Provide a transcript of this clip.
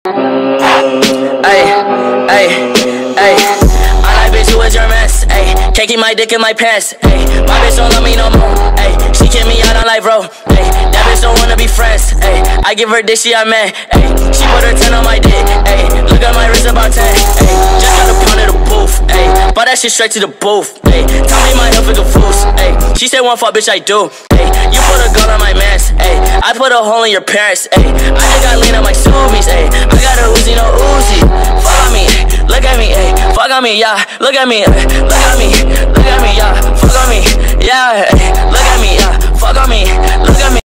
I like bitch, who is your mess? Ay, can't keep my dick in my pants. Ay, my bitch don't love me no more. Ay, she kick me out on life, bro. Ay, that bitch don't wanna be friends. Ay, I give her dick, she a man. Ay, she put her 10 on my dick. Ay, look at my wrist about 10. Ay, just got a pound of the booth. Ay, bought that shit straight to the booth. Ay, tell me my health is a fool's. Ay, she said one fuck, bitch, I do. Ay, you put a gun on my mans. Ay, I put a hole in your parents. Ay, I just got lean on my Subies. Ay, I got a Uzi, no Uzi. Fuck on me, look at me, ay, fuck on me, yeah. Look at me, look at me, look at me, yeah. Fuck on me, yeah. Ay, look at me, yeah. Fuck on me, look at me.